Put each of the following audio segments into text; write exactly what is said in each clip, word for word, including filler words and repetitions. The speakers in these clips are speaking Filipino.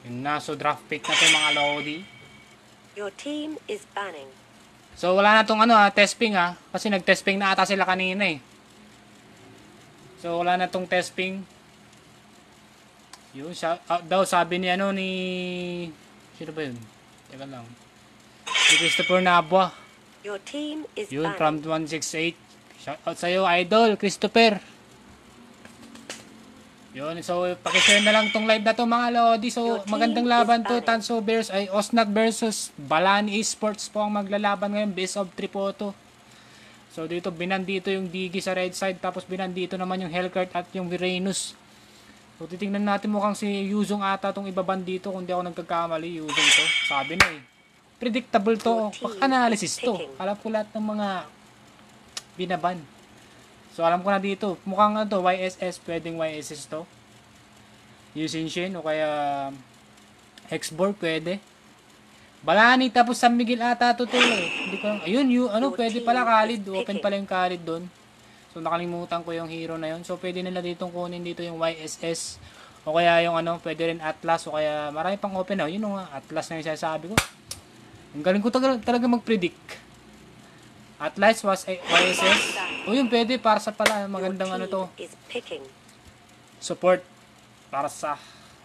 Yun na, so draft pick na to mga Lodi. Your team is banning. So wala na tong ano ha, testing ha. Kasi nag-testing na ata sila kanina eh. So wala na tong testing. Yun, sa, uh, daw sabi ni ano ni... Sino ba yun? Teka lang. Si Christopher Nabwa. Your team is Yun, banning. from one sixty-eight. Shout out sa'yo, idol, Christopher. Yun, so pakishare na lang tong live na to mga Lodi. So magandang laban to, Tanso Bears ay Osnat versus Balani Esports po ang maglalaban ngayon. Best of three po to. So dito binandito yung Digi sa red side, tapos binandito naman yung Hellcurt at yung Virenus. So titingnan natin, mukhang si Yuzong ata tong ibaban dito kung di ako nagkakamali. Yuzong to, sabi na eh. Predictable to, analysis to. Alam ko lahat ng mga binaban. So alam ko na dito, mukhang ano to, Y S S, pwedeng Y S S to. Yusin o kaya Hexborg pwede. Balani tapos San Miguel ata to to eh. Hindi ko, ayun, yung, ano, pwede pala Khalid, open pala yung Khalid doon. So nakalimutan ko yung hero na yun. So pwede nila ditong kunin dito yung Y S S o kaya yung ano, pwede rin Atlas o kaya marami pang open na. Yun nga, Atlas na yung sinasabi ko. Ang galing ko talaga, talaga mag-predict. Atlas was a Y S S. O yun, pwede para sa pala magandang ano to. Support para sa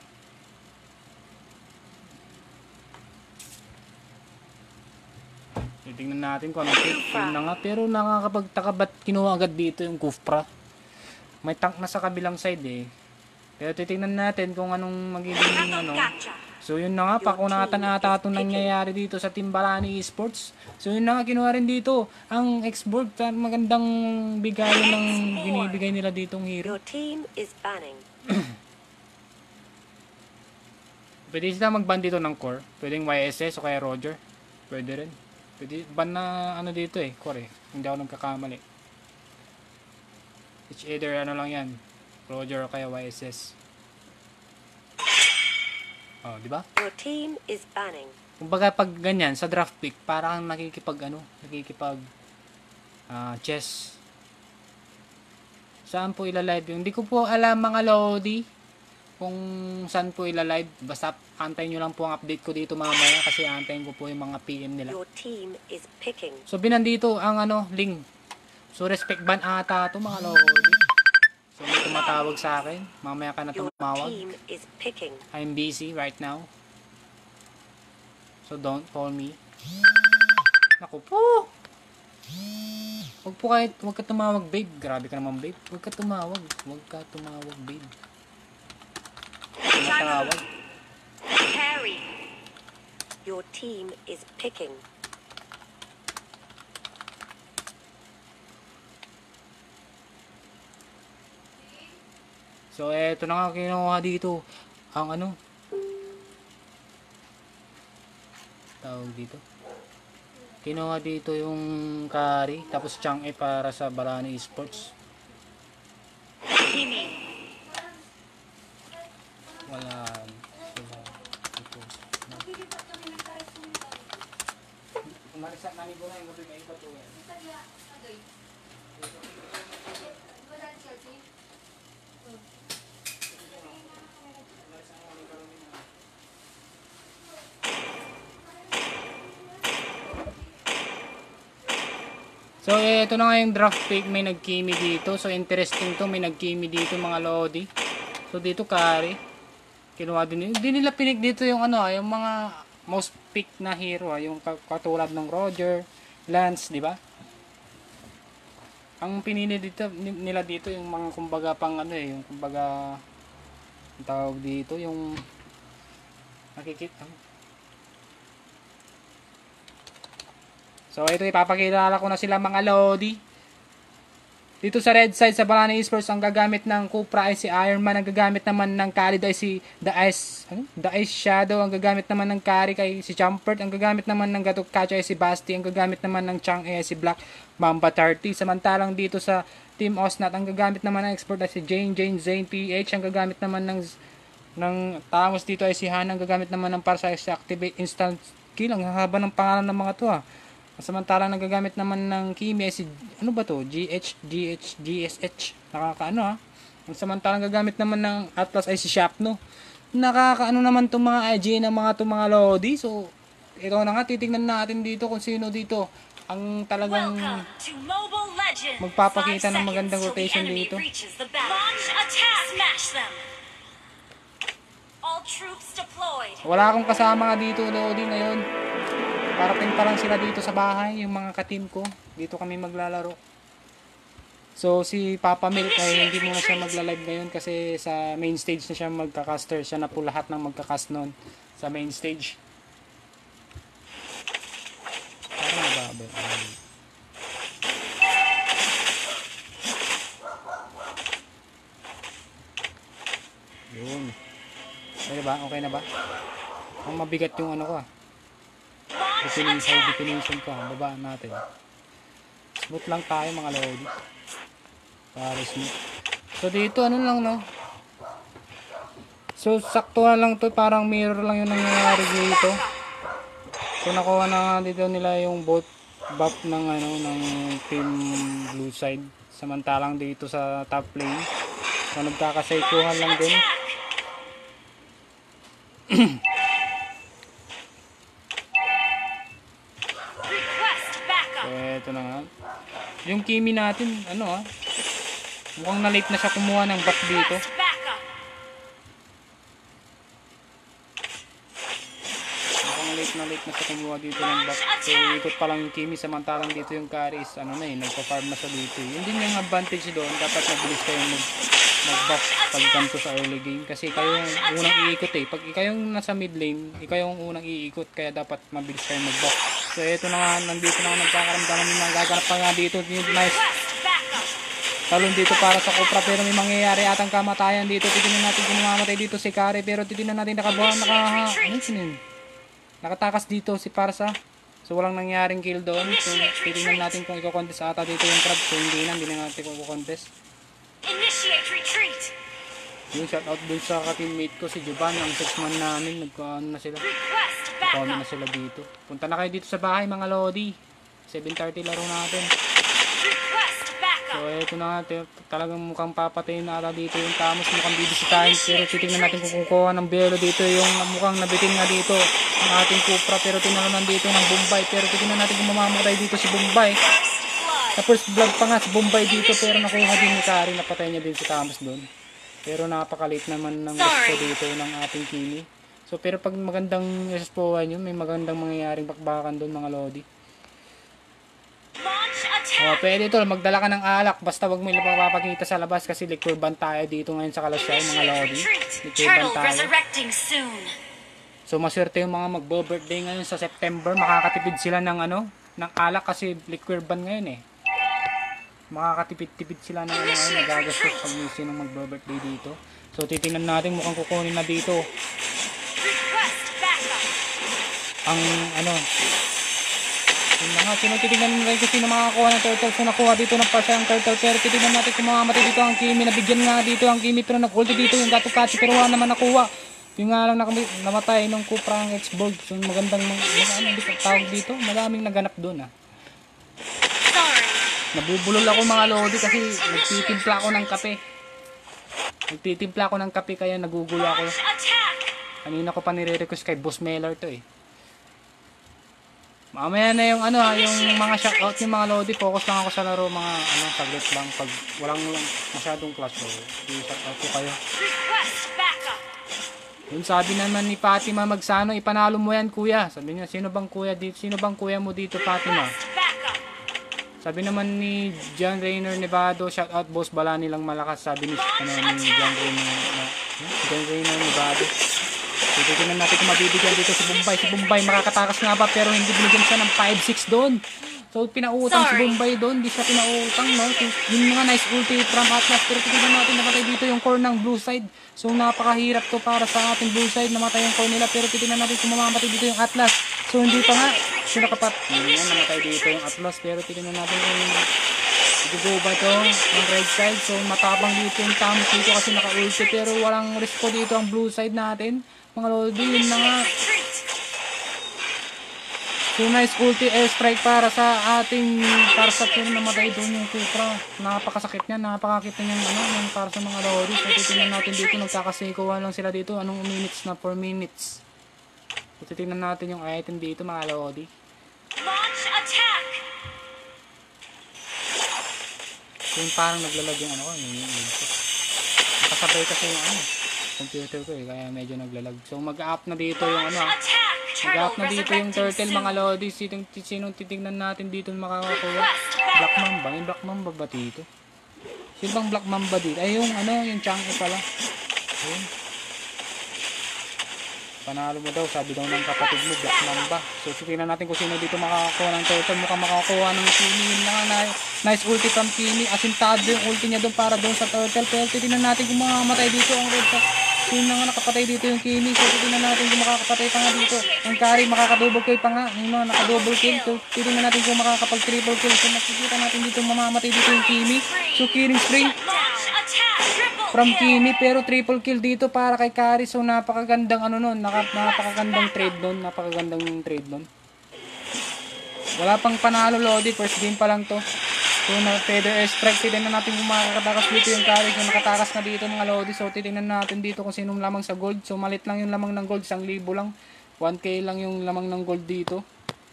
titingnan natin kung anong pick. Yun na nga, pero nakakapagtaka ba't kinuha agad dito yung Kufra. May tank na sa kabilang side eh. Pero titingnan natin kung anong magiging ano. So yun na nga, pakunatan ata itong nangyayari dito sa Team Balani Esports. So yun na nga, kinuha rin dito ang Xborg. Magandang bigayan ng binibigay nila ditong hero. Your team is banning. Pwede sila mag-ban dito ng core. Pwedeng Y S S o kaya Roger. Pwede rin. Pwede ban na ano dito eh, core eh. Hindi ako nagkakamali. It's either ano lang yan, Roger o kaya Y S S. Oh, di ba? Your team is banning. Kumbaga pag ganyan sa draft pick, parang nakikipag ano, nakikipag uh, chess. Saan po ila-live yung? Hindi ko po alam mga Lodi kung saan po ila-live. Basta antayin nyo lang po ang update ko dito mamaya kasi antayin ko po yung mga P M nila. Your team is picking. So binandito ang ano, link. So respect ban ata to mga Lodi. So may tumatawag sa akin. Mamaya ka na tumawag. Your team is picking. I'm busy right now. So don't call me. Naku po. Huwag po kahit, huwag ka tumawag babe. Grabe ka naman babe. Huwag ka tumawag. Huwag ka tumawag babe. Tumatawag. Carry. Your team is picking. So eto na nga kinuha dito. Ang ano? Tawag dito. Kinuha dito yung carry. Tapos Chang E para sa Balani Esports. Wala. Umalisak namin ko na yung gabi may iba to yan. So ito na nga yung draft pick, may nagkimi dito. So interesting to, may nagkimi dito mga Lodi. So dito carry. Kinuha din, hindi nila pinik dito yung ano, yung mga most pick na hero, yung katulad ng Roger, Lance, di ba? Ang pinili dito nila dito yung mga kumbaga pang ano eh, yung kumbaga ang tawag dito yung nakikita. So ito ipapakilala ko na sila mga Lodi. Dito sa red side sa Balani Esports, ang gagamit ng Cupra ay si Iron Man, ang gagamit naman ng carry ay si The Ice, ano? The Ice Shadow, ang gagamit naman ng carry kay si Champert, ang gagamit naman ng Gatok Kacho ay si Basti, ang gagamit naman ng Chang ay si Black Mamba thirty. Samantalang dito sa Team Osnat, ang gagamit naman ng expert ay si Jane Jane Zane P H, ang gagamit naman ng ng tamos dito ay si Han, ang gagamit naman ng para sa activate instant kill. Ang haba ng pangalan ng mga to ah. Samantalang nagagamit naman ng Kimi ay si, ano ba to? G H, G H, G S H. Nakakaano ha. Ang samantalang gagamit naman ng Atlas ay si Shapno. nakakaano naman itong mga I G ng mga itong mga Lodi. So, ito na nga, titignan natin dito kung sino dito ang talagang magpapakita ng magandang rotation dito. Wala akong kasama nga dito, Lodi, ngayon. Parating pa lang sila dito sa bahay, yung mga ka-team ko. Dito kami maglalaro. So, si Papa Milk ay hindi muna siya magla-live ngayon kasi sa main stage na siya magka-caster. Siya na po lahat ng magka-cast noon sa main stage. Parang nababa. Yun. Okay ba? Okay na ba? Ang mabigat yung ano ko ah. Definition, definition ko. Babaan natin. Smooth lang tayo mga Lodi. Paris mo. So dito ano lang no. So sakto na lang to, parang mirror lang yung nangyayari dito. So nakuha na dito nila yung both buff ng ano ng team blue side. Samantalang dito sa top lane, so nagkakasaikuhan lang din. So eto na nga. Yung Kimi natin ano ah, mukhang na-late na siya kumuha ng buff dito. Mukhang late na late na siya kumuha dito ng buff. So ikot pa lang yung Kimi, samantalang dito yung carry is ano na eh, nagpa-farm na siya dito. Yun din yung advantage doon, dapat mabilis kayong mag mag-buff pag ganito sa early game. Kasi kayo yung unang iikot eh. Pag ikaw yung nasa mid lane, ikaw yung unang iikot, kaya dapat mabilis kayong mag-buff. So ito na nga, nandito na nga nagkakaramdaman yung mga gaganap pa nga dito. Nice talon dito para sa Cupra, pero may mangyayari atang kamatayan dito. Titignan natin kung mamamatay dito si Kare, pero titignan natin nakabuhan, naka, ano, nakatakas dito si Parsa. So walang nangyaring kill doon. So titignan natin kung i-contest ata dito yung crab. So hindi na, hindi na natin kung i-contest. Yung shoutout dun sa ka-teammate ko si Juban, ang six man namin, nagkaano na sila. Nagkaano na sila dito. Punta na kayo dito sa bahay mga Lodi. seven thirty laro natin. So eto na nga, talagang mukhang papatayin na ata dito yung Tamos, mukhang bibisitahin. Pero titignan natin kung kukuha ng Belo dito, yung mukhang nabitin nga dito ang ating Cupra, pero tinalanan dito ng Bombay. Pero titignan natin kung mamamatay dito si Bombay. Sa first blood pa nga si Bombay dito, pero nakuha din ni Kari, napatay niya din si Tamos doon. Pero napakalit naman ng respo dito ng ating Kimi. So pero pag magandang respoan yun, may magandang mangyayaring bakbakan doon mga Lodi. Oh, pwede ito, magdala ka ng alak, basta wag mo ipapakita sa labas kasi likurban tayo dito ngayon sa Calasiao mga Lodi. Likurban tayo. So maswerte yung mga magbo-birthday ngayon sa September, makakatipid sila ng ano, ng alak kasi likurban ngayon eh. Makakatipid-tipid sila ng ano ngayon, nagagastos pag may sinong magbo-birthday dito. So titingnan natin, mukhang kukunin na dito ang ano, yun na nga, sino titignan natin kung sino makakakuha ng turtle. So nakuha dito ng parsa ng turtle, pero titignan natin kung mamamatay dito ang Kimi. Nabigyan nga dito ang Kimi, pero nag-ulti dito yung Gatukatsi, pero wala naman nakuha. Yung nga lang namatay nung Cupra ang X-Borg. So magandang mga ano tawag dito, maraming naganap doon ah. Nabubulol ako mga Lodi kasi nagtitimpla ako ng kape. Nagtitimpla ako ng kape kaya nagugulo ako. Kanina ko pa nire-request kay Boss Meller to eh. Mamaya na yung ano ha, yung mga shoutout yung mga Lodi, focus lang ako sa laro, mga ano, saglit lang pag walang masyadong clash so i-shoutout ko kayo. Yung sabi naman ni Fatima Magsano, ipanalo mo yan kuya. Sabi niya, sino bang kuya dito? Sino bang kuya mo dito, Fatima? Sabi naman ni John Rainer Nevado, shoutout Boss Balani lang malakas. Sabi ni ano ni John Rainer, uh, John Rainer Nevado. So, titignan natin kung mabibigyan dito si Bombay. Si Bombay makakatakas nga ba pero hindi binigyan siya ng five six doon. So pinautang si Bombay doon. Hindi siya pinautang no. Yung mga nice ulti from Atlas. Pero titignan natin namatay dito yung core ng blue side. So napakahirap to para sa ating blue side. Namatay yung core nila. Pero titignan natin kung mamamatay dito yung Atlas. So hindi pa nga. So nakapat. Yan, namatay dito yung Atlas. Pero titignan natin kung go ba ito ng red side. So matapang dito yung Tamos dito kasi naka-ulti. Pero walang respo dito ang blue side natin. Mga Lodi, yun na nga. So nice ulti airstrike para sa ating para sa pero namatay doon yung Cupra. Napakasakit niya, napakakit niya yung ano, yung para sa mga Lodi. So titingnan natin dito, nagkakasikuhan lang sila dito. Anong minutes na? four minutes. So titingnan natin yung item dito mga Lodi. Launch attack. So yung parang naglalag yung ano ko, yung yung nakasabay kasi yung ano, computer ko eh, kaya medyo naglalag. So mag-up na dito yung ano, mag-up na dito yung turtle mga Lodi. Sinong, sinong titignan natin dito makakakuha? Black Mamba, yung Black Mamba ba dito? Sino bang Black Mamba dito? Ay yung ano, yung Chang'e pala. Ayun. Panalo mo daw, sabi daw ng kapatid mo, Black Mamba. So tingnan natin kung sino dito makakakuha ng turtle. Mukhang makakakuha ng Kimi. Yun lang na, nice ulti from Kimi. Asintado yung ulti niya doon para doon sa turtle. Pero tingnan natin kung makamatay dito ang red sa... Sino na nga nakapatay dito yung Kimi. So tingnan natin kung makakapatay pa nga dito. Ang carry makakadouble kill pa nga. Yung mga nakadouble kill. So tingnan natin kung makakapag triple kill. So makikita natin dito mamamatay dito yung Kimi. So killing spree from Kimi, pero triple kill dito para kay Kari. So napakagandang ano nun, napakagandang trade nun, napakagandang trade nun. Wala pang panalo Lodi, first game pa lang to. So na feather airstrike, titignan natin kung makakatakas dito yung Kari. So nakatakas na dito mga Lodi. So titignan natin dito kung sinong lamang sa gold. So malit lang yung lamang ng gold, isang libo lang. one K lang yung lamang ng gold dito.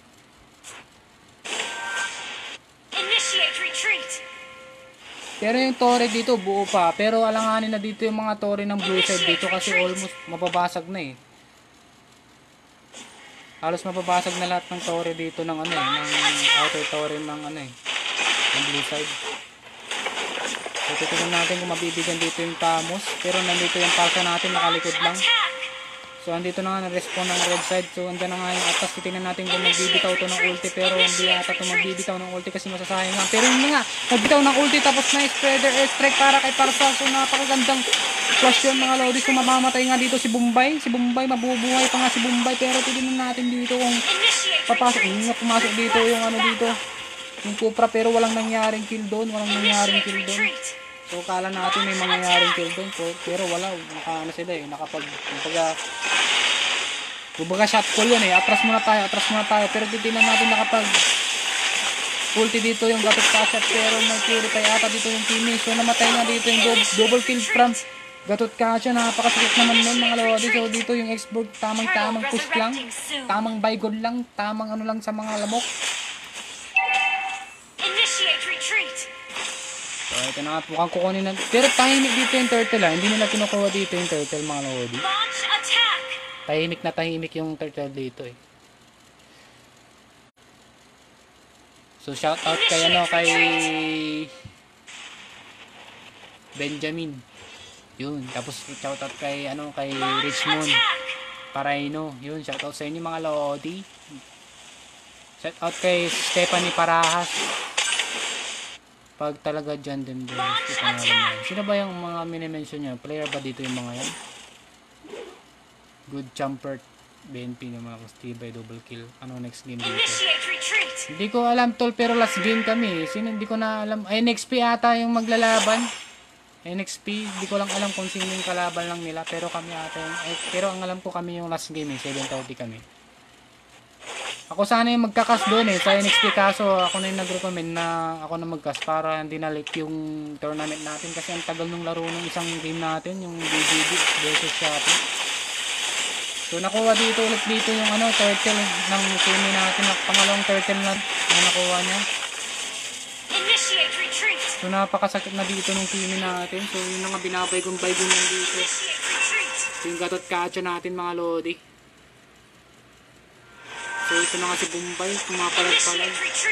Initiate retreat. Pero yung tore dito buo pa, pero alanganin na dito yung mga tore ng blue side dito kasi almost mababasag na eh. Halos mababasag na lahat ng tore dito ng ano eh, ng outer tore ng ano eh, ng blue side. So titignan natin kung mabibigyan dito yung Tamos, pero nandito yung pasa natin nakalikod lang. So andito na nga na-respawn ng red side. So andyan na nga yung atas. Titignan natin kung magbibitaw to ng ulti. Pero hindi ata ito magbibitaw ng ulti kasi masasayang lang. Pero yun nga, nagbitaw ng ulti tapos na spreader airstrike para kay Parsa. So napakagandang flash yun mga Lodi. So mamamatay nga dito si Bombay. Si Bombay, mabubuhay pa nga si Bombay. Pero titignan natin dito kung papasok. Hindi nga pumasok dito yung ano dito. Yung Cupra pero walang nangyaring kill doon. Walang nangyaring kill doon. So kala natin may mangyayaring kill doon. Pero wala. Naka ano sila eh. Nakapag... Kumbaga, kumbaga shot call yun eh. Atras muna tayo. Atras muna tayo. Pero titignan natin nakapag... ulti dito yung gatot ka-shot. Pero may purify ata dito yung Kimi. So namatay na dito yung do double kill from gatot ka-shot. Napakasakit naman nun mga Lodi. So dito yung Xbox tamang-tamang push lang. Tamang bygod lang. Tamang ano lang sa mga lamok. Initiate retreat. So ito na nga, mukhang kukunin na. Pero tahimik dito yung turtle ha. Hindi nila kinukuha dito yung turtle mga Lodi. Launch attack. Tahimik na tahimik yung turtle dito eh. So shout out kay ano, kay Benjamin. Yun, tapos shout out kay ano, kay Richmond Paraino. Yun, shout out sa inyo mga Lodi. Shout out kay Stephanie Parahas. Pag talaga dyan din din. Sino ba yung mga minimension nyo? Player ba dito yung mga yan? Good Jumper B N P ng mga Kastibay double kill. Ano next game dito? Hindi ko alam tol, pero last game kami. Sino hindi ko na alam. Ay, N X P ata yung maglalaban. N X P, hindi ko lang alam kung sino yung kalaban lang nila. Pero kami ata yung, ay, pero ang alam ko kami yung last game eh. seven thirty kami. Ako sana yung magkakas doon eh sa N X T, kaso ako na yung nag-recommend na ako na magkas para hindi na late yung tournament natin kasi ang tagal nung laro ng isang game natin, yung B G B versus Shopee. So nakuha dito ulit dito yung ano, turtle ng semi natin, pangalawang turtle na, na nakuha niya. So napakasakit na dito nung semi natin, so yun na nga binabay-gumbay-gun lang dito. So yung gatot kacho natin mga Lodi. So ito na nga si Bombay, pumapalag-palag.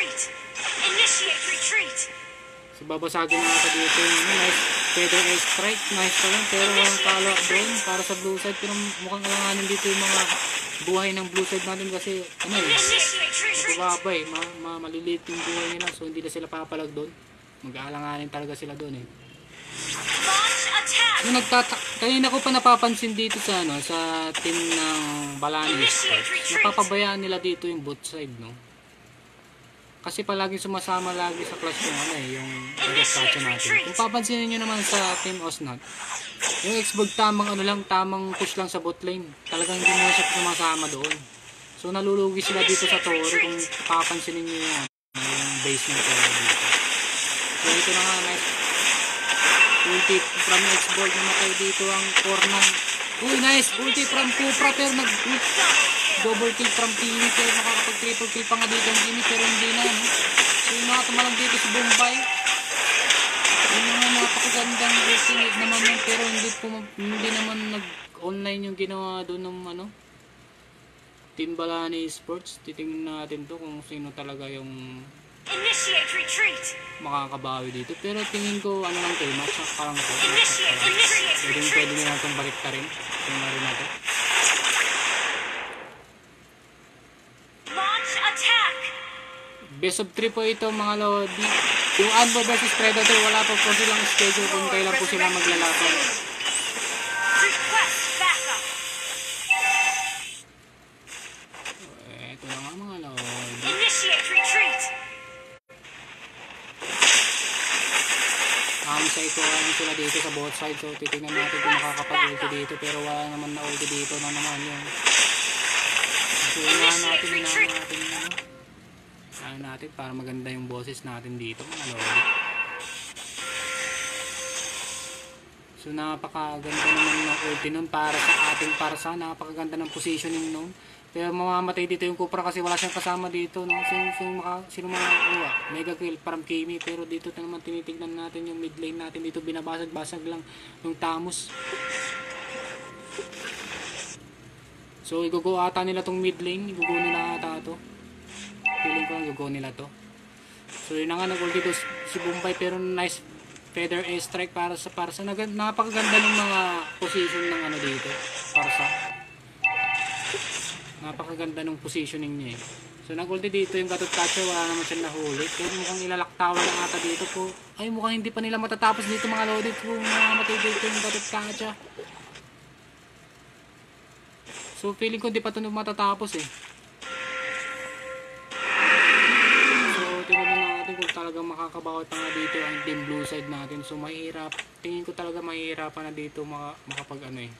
So babasagin na nga dito yung nice feather airstrike, nice pa lang, pero walang follow-up doon para sa blue side. Pero mukhang alanganin dito yung mga buhay ng blue side natin kasi ano eh, mababa eh, ma ma maliliit yung buhay nila. So hindi na sila papalag doon, mag-aalanganin talaga sila doon eh. Yung nagtata kanina ko pa napapansin dito sa ano, sa team ng Balani Esports, napapabayaan nila dito yung both side, no? Kasi palagi sumasama lagi sa class yung ano eh, yung rescatcha natin. Kung papansinin nyo naman sa team Osnat, yung Xbox tamang ano lang, tamang push lang sa bot lane. Talagang hindi mo siya sumasama doon. So nalulugi sila dito sa Torre kung papansinin niyo yan. Yung base ng Torre dito. So ito na nga, nice. Ulti from X-Board namatay dito ang core ng... Uy, nice! Ulti from Cupra pero nag... Double kill from Timmy pero makakapag triple kill pa nga dito ang Timmy pero hindi na. No? So yung mga tumalang dito si Bombay. Yung mga napakagandang racing naman yun pero hindi, hindi naman nag-online yung ginawa doon ng ano, Team Balani Esports. Titingnan natin to kung sino talaga yung Initiate retreat. makakabawi dito. Pero tingin ko ano lang to, match up pa lang to. Initiate, initiate Pwede retreat. pwede nila itong balik ta rin. Yung laro na to. Launch attack. Best of three po ito mga lodi. Yung Anbo versus Predator, wala pa po silang schedule kung kailan po sila maglalaban. Request backup. Ito na nga mga lodi. Initiate retreat. Um, sa ito lang sila dito sa both sides. So titignan natin kung makakapag-ulti dito. Pero wala naman na ulti dito na naman yung... So inahan natin, inahan natin yung ano. Inahan natin para maganda yung boses natin dito mga lodi. So napakaganda naman ng ulti nun para sa ating parsa. Napakaganda ng positioning nun. Pero mamamatay dito yung Cupra kasi wala siyang kasama dito. No? So, so maka, sino mga uwa? Mega kill from Kimi. Pero dito naman tinitignan natin yung mid lane natin. Dito binabasag-basag lang yung Tamus. So igugo ata nila tong mid lane. Igugo nila ata to. Feeling ko lang igugo nila to. So yun na nga nag-ulti dito si Bombay. Pero nice feather airstrike para sa Parsa. Napakaganda ng mga position ng ano dito. Parsa. Napakaganda ng positioning niya eh. So nag-ulti dito yung Gatot Catcher, wala naman siyang nahuli. Pero mukhang ilalaktawan lang ata dito po. Ay mukhang hindi pa nila matatapos dito mga lodi kung mamatay dito yung Gatot Catcher. So feeling ko hindi pa ito matatapos eh. So tingnan natin kung talagang makakabawi pa nga dito ang team blue side natin. So mahirap, tingin ko talaga mahihirapan na dito maka, makapag ano eh.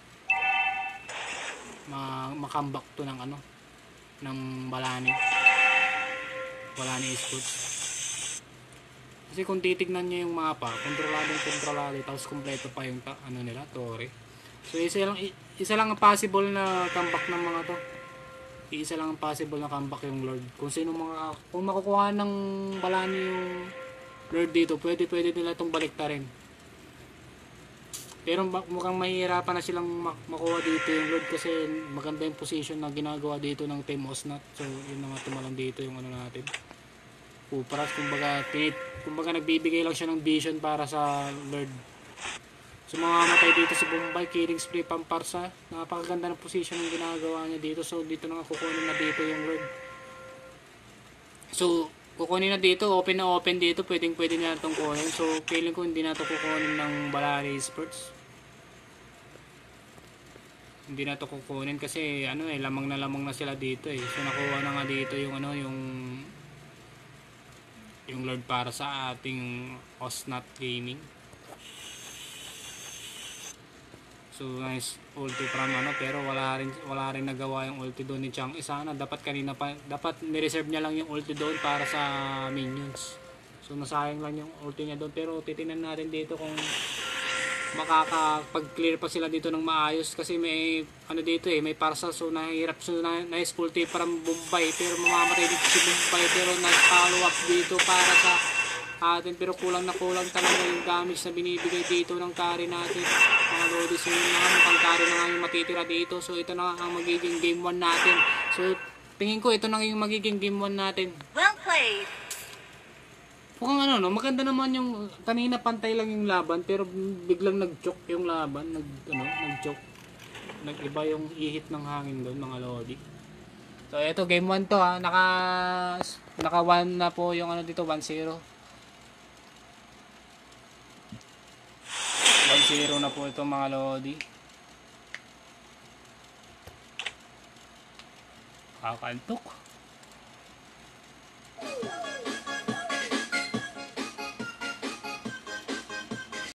Ma makambak to ng ano ng Balani Balani Esports kasi kung titignan nyo yung mapa kontrolado kontrolado tapos kompleto pa yung ta ano nila Torre. So isa lang isa lang ang possible na comeback ng mga to, isa lang ang possible na comeback yung Lord. Kung sino mga kung makukuha ng Balani yung Lord dito pwede pwede nila itong baliktarin. Pero mukhang mahihirapan na silang makuha dito yung Lord kasi maganda yung position na ginagawa dito ng Team Osnat. So yun na nga tumalang dito yung ano natin. Kupras, kumbaga, tinit, kumbaga nagbibigay lang siya ng vision para sa Lord. So mga matay dito si Bombay, killing spree pamparsa. Napakaganda ng position yung ginagawa niya dito. So dito na nga kukunin na dito yung Lord. So kukunin na dito, open na open dito, pwedeng pwede na itong kunin. So feeling ko hindi na ito kukunin ng Balani Esports. Hindi na ito kukunin kasi ano eh, lamang na lamang na sila dito eh. So nakuha na nga dito yung ano, yung yung Lord para sa ating Osnat Gaming. So nice ulti from ano, pero wala rin wala rin nagawa yung ulti doon ni Chang. Isa na dapat kanina pa, dapat ni-reserve niya lang yung ulti doon para sa minions. So nasayang lang yung ulti niya doon, pero titingnan natin dito kung makakapag-clear pa sila dito ng maayos kasi may ano dito eh, may parsa. So nahirap, so na, nice ulti from Bombay pero mamamatay dito si Bombay pero nag-follow up dito para sa atin, pero kulang na kulang talaga yung damage na binibigay dito ng carry natin mga lodi. So yun na nga, mukhang carry na nga yung matitira dito. So ito na nga ang magiging game one natin. So tingin ko ito na yung magiging game one natin. Well played. Mukhang ano no, maganda naman yung kanina pantay lang yung laban pero biglang nag-choke yung laban, nag ano, nag-choke. Nag-iba yung ihit ng hangin doon mga lodi. So ito game one to ha, naka naka one na po yung ano dito, one zero. one zero na po ito mga lodi. Kakantok.